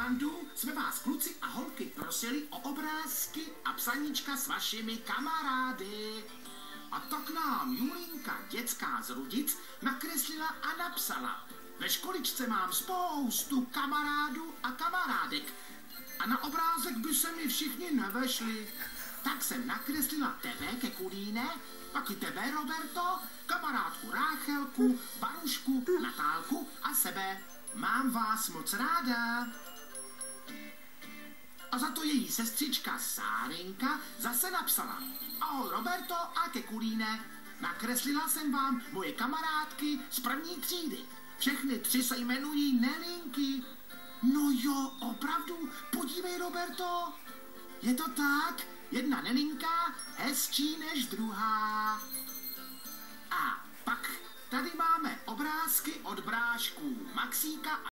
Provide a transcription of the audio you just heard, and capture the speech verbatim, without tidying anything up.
srandu jsme vás kluci a holky prosili o obrázky a psaníčka s vašimi kamarády. A tak nám Julínka, dětská z Rudic, nakreslila a napsala: ve školičce mám spoustu kamarádů a kamarádek a na obrázek by se mi všichni nevešli. Tak jsem nakreslila tebe, Kekulíne, pak i tebe, Roberto, kamarádku Ráchelku, Barušku, Natálku a sebe. Mám vás moc ráda. A za to její sestřička Sárinka zase napsala: ahoj Roberto a Kekulíne, nakreslila jsem vám moje kamarádky z první třídy. Všechny tři se jmenují Nelinky. No jo, opravdu, podívej Roberto, je to tak, jedna Nelinka hezčí než druhá. A pak tady máme obrázky od brášků Maxíka a